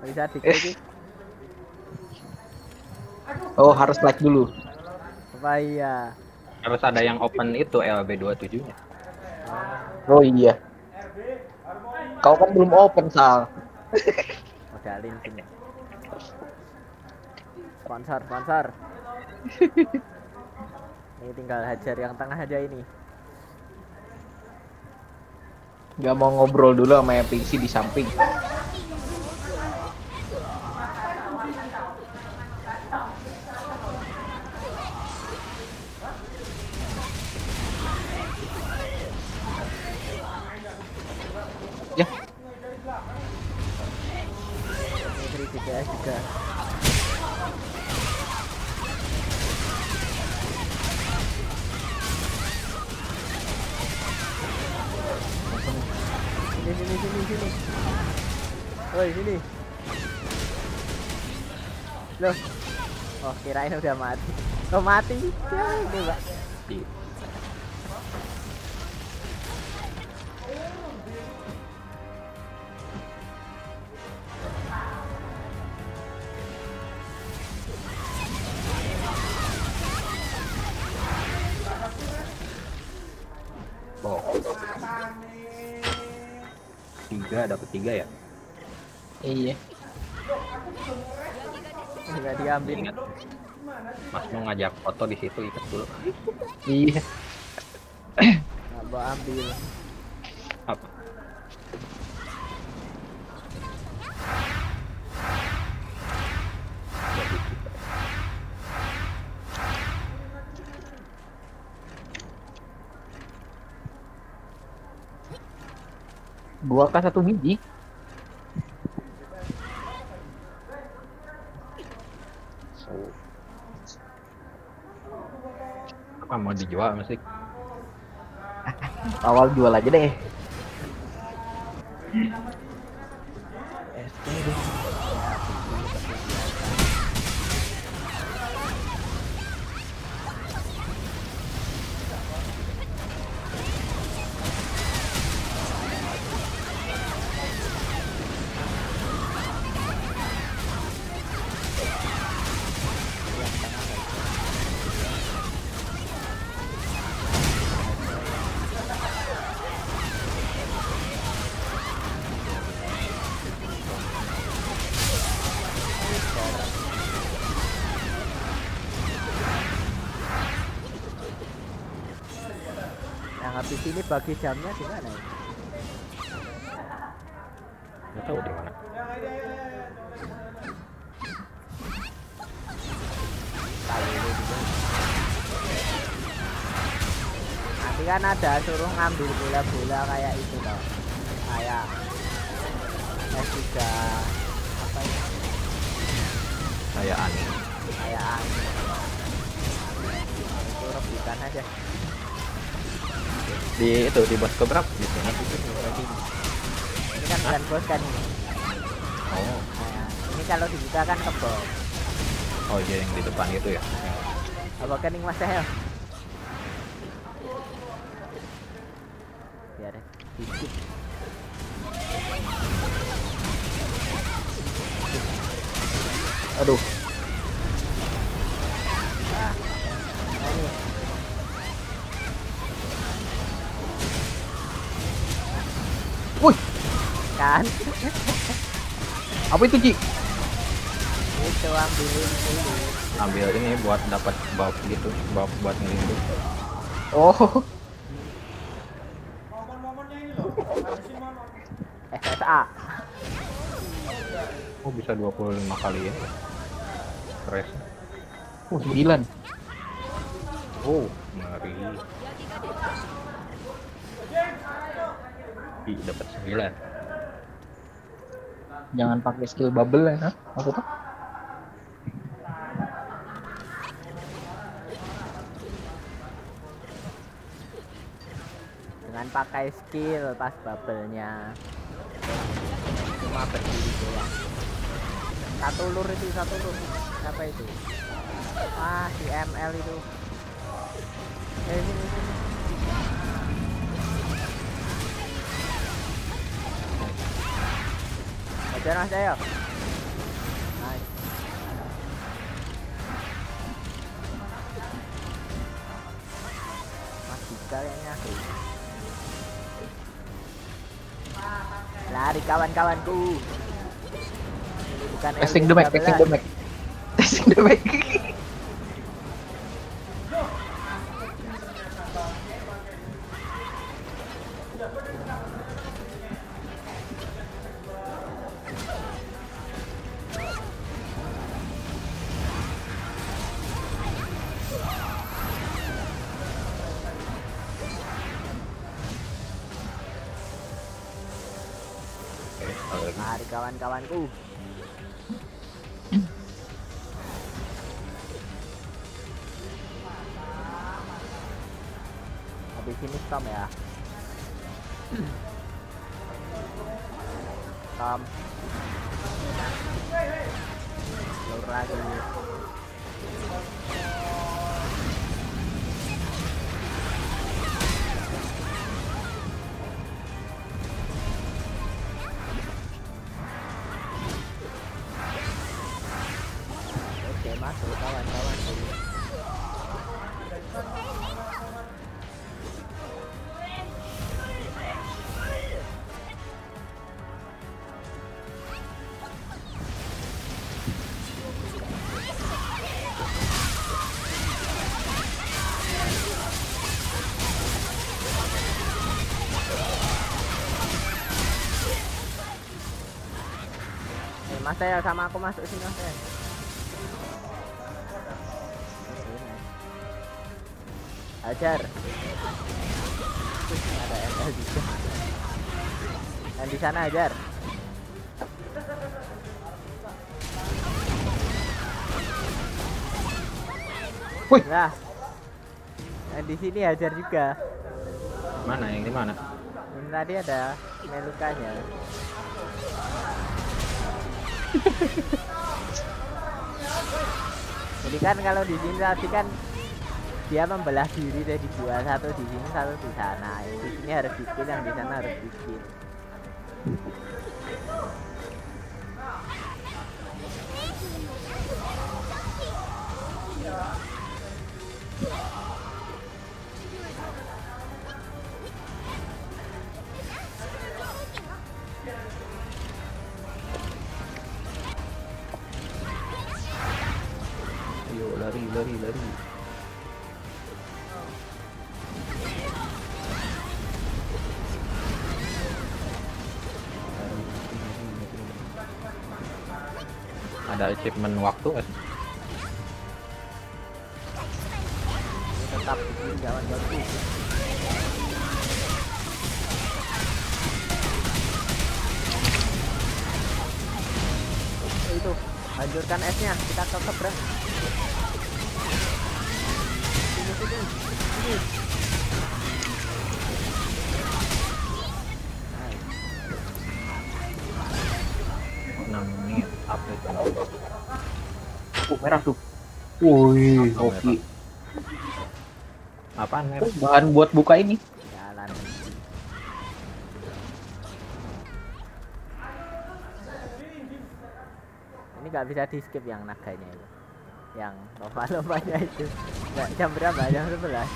Bisa diklik. Oh, harus like dulu. Apa iya? Harus ada yang open itu LB27-nya. Oh iya. Kau kan belum open, Sal. Modalin sini. Sponsor. Ini tinggal hajar yang tengah aja ini. Gak mau ngobrol dulu sama yang PC di samping. Ya, Ini 3 DPS juga. Sini. Woi, sini. Loh. Oh, kirain udah mati. Oh, mati. Ya, ini, Mbak. Oh. 3 dapat 3 ya. iya. Enggak diambil. Ingat. Mas mau ngajak foto di situ ikat dulu. Iya. Nggak mau ambil. Apa? Gua kan 1 biji. Apa mau dijual masih? Awal jual aja deh. Yang habis ini bagi jamnya gimana ya? Nggak tahu di mana. Kali ini juga. Nanti kan ada suruh ngambil bola-bola kayak itu loh. Kayak S3 apa itu? Kayak aneh. Kayak itu rebutan aja. Di itu di bos keberapa di sana itu. Ini kan bukan bos kan ini. Oh. Nah, ini kalau dibuka kan ke bos. Oh iya yang di depan itu ya. Apa kening Mas Sahel? Biar dikit. Aduh. Nah, ini Wih, kan apa itu, Ci? itu ambilin dulu. Ambil ini buat dapat buff gitu, buff buat ngelindung. Oh, SSA. Oh bisa 25 kali ya. Stress. 9. Oh, ngeri. Ih, dapat 9. Jangan pakai skill bubble ya, maksudnya? Dengan pakai skill pas bubble-nya. Cuma berdiri doang. Satu lur. Siapa itu? Ah, si ML itu. Ini. Ajar Mas Ayo. juga kayaknya. Lari kawan-kawanku. Ini bukan Testing the mic, testing the mic. Testing the mic. Mari kawan-kawanku. Habis ini Storm ya. Storm. Lur lagi. Oke, masuk kawan-kawan dulu. Mas Tel sama aku masuk sini Mas Tel. Ajar. Ada ML juga. Dan di sana ajar. Wih. Nah. Dan di sini ajar juga. Mana yang di mana? Ini tadi ada melukanya. Jadi kan kalau di sini tadi kan dia membelah diri dari dua, satu di sini satu di sana. Yang di sini harus bikin, yang di sana harus bikin. Ayo lari lari lari. Ada achievement waktu nggak sih? Tetap bikin kawan-kawanku. Itu hancurkan esnya, kita tetap bro. Sini. 6 menit update. Merah tuh. Wih, Oh, hoki. Apaan merah? Bahan buat buka ini. Jalan. Ini nggak bisa di skip yang naganya itu, yang lomba-lombanya itu. Nggak, jam berapa? Jam 11.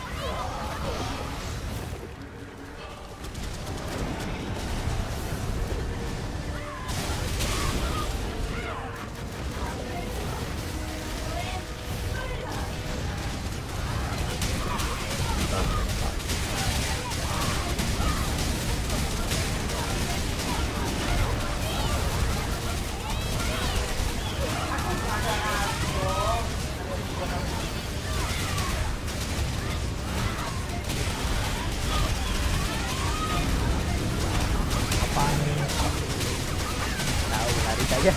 Tahu, lari saja.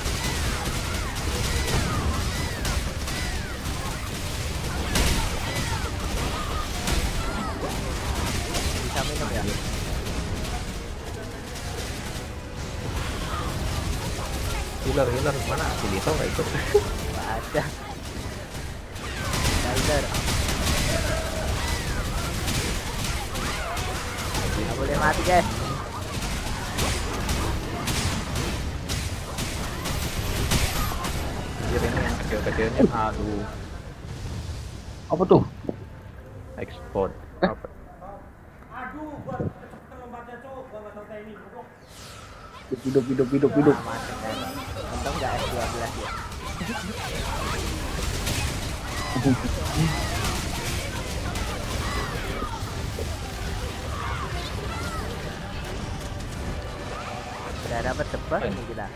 Bisa minum ya? Healer mana? Si Dito nggak ikut. Nggak ada. Rider. Nggak boleh mati guys. Anjir ini yang kecil-kecilnya. Aduh. Apa tuh? Export. Apa? Hidup. Mati kan. Untung nggak F12 ya. Udah dapat tebas ini kita.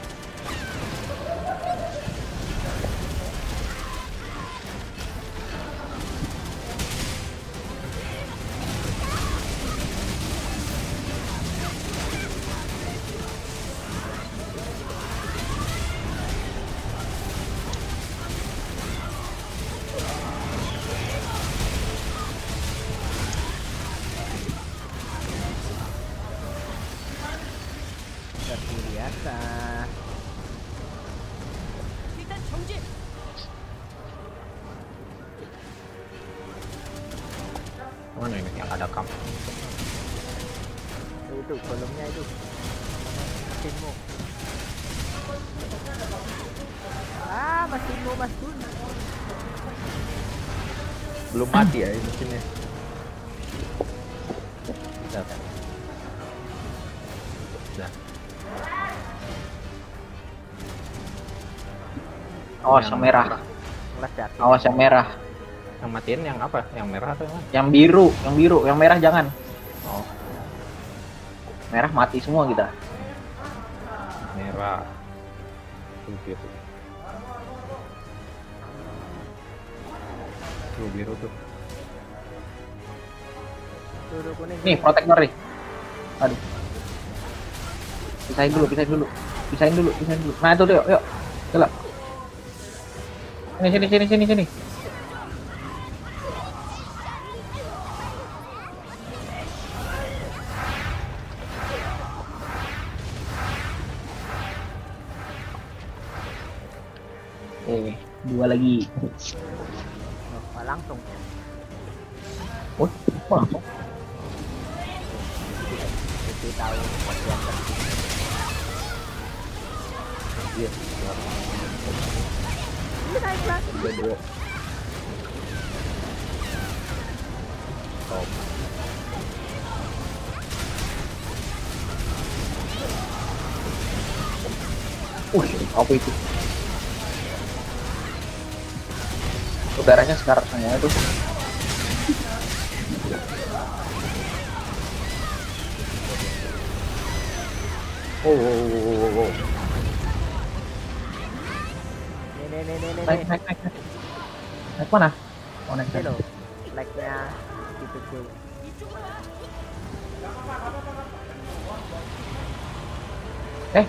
Seperti biasa. Mana ini yang ada kamp? Itu kolomnya itu. Mesinmu. Mesinmu Mas Gun. Belum mati ya di sini. Udah kan? Udah. Awas yang merah. Meledak. Awas yang merah. Yang matiin yang apa? Yang merah atau yang mana? Yang biru, yang merah jangan. Oh, Merah mati semua kita. merah. Tuh biru. Tuh biru tuh. Tuh kuning. Nih, protektor nih. Aduh. Pisahin dulu. Nah, itu yuk. Coba. Sini. Dua lagi. Oh, langsung. Oh, langsung. Jadi tahu bagian Iya. ini naik lagi. Udah dua. Top. Apa itu? Udaranya sekarang semua itu. Oh. Nih. Naik. Naik mana? Oh, naik. Ini loh. Like-nya gitu tuh. Eh,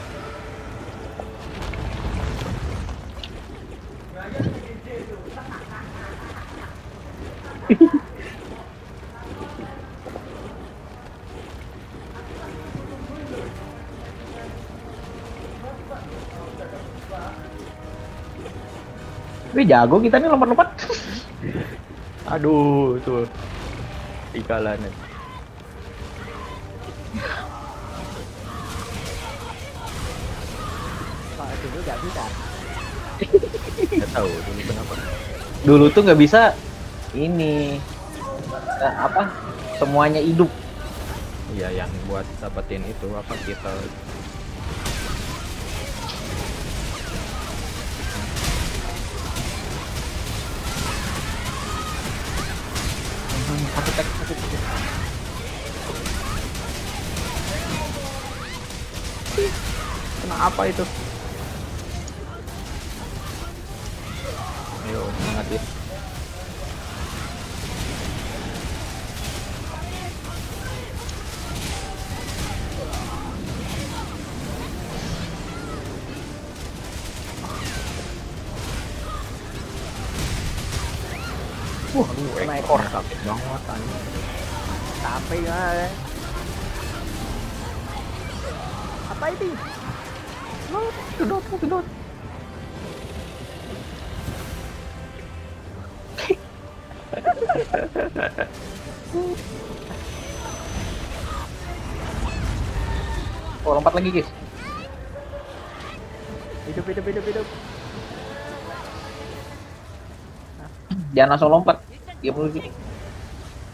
jago kita nih lompat-lompat. Aduh, tuh. Ikalannya. Kok dulu nggak bisa? Nggak tahu dulu kenapa. Dulu tuh nggak bisa ini apa? Semuanya hidup. Iya, yang buat dapetin itu apa kita kena apa itu? Ayo, semangat ya. Kena ekor. Sakit banget anjing. Sampai ya. Apa itu? Kedot. Oh, lompat lagi, guys. Hidup. Jangan langsung lompat. Dia dulu gini.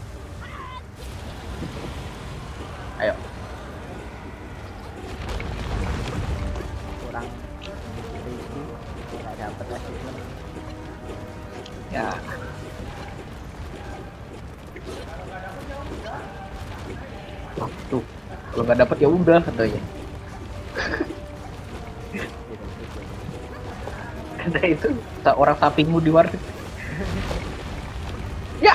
Ayo. Riki nggak dapet achievement. Ya. Oh, tuh. Kalau nggak dapet ya udah katanya. Gitu, gitu. Ada itu orang sampingmu di warnet. Ya.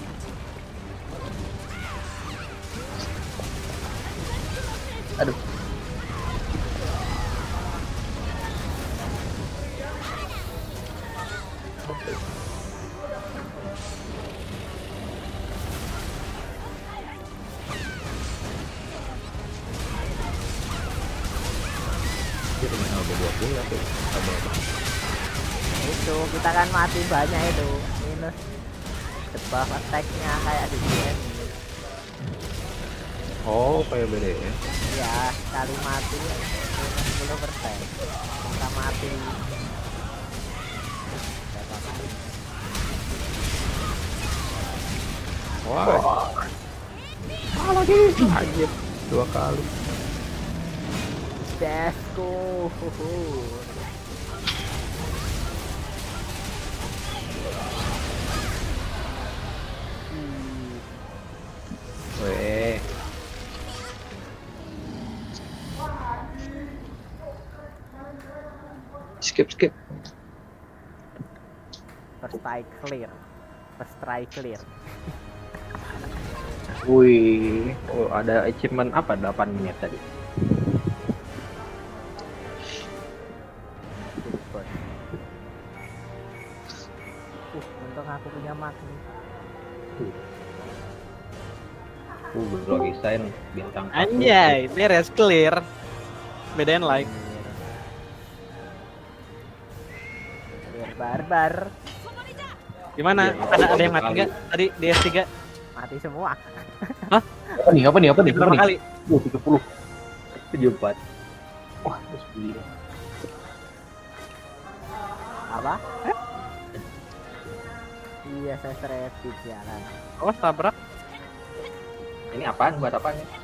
Aduh. Dia cuma udah 20 tuh. Ada apa? Itu kita kan mati banyak itu minus debuff attack-nya kayak di game. Oh, kayak beda ya. Iya, sekali mati minus 10%. Kita mati berapa kali? Wah, Lagi. anjir. 2 kali. Desko. Weh. Skip. First try clear. First try clear. Wih. Oh, ada achievement apa 8 menit tadi? Good. Untung aku punya magni. Belum lagi sign bintang 1. Anjay, beres clear. Bedain like. Clear barbar. Gimana? Iya, Ada yang mati nggak? Tadi DS3 Mati semua. Apa nih? berapa kali? 30. 74. Wah, terus gila. Apa? Iya, saya rapid ya kan. Awas tabrak. Ini apaan? Buat apaan ya?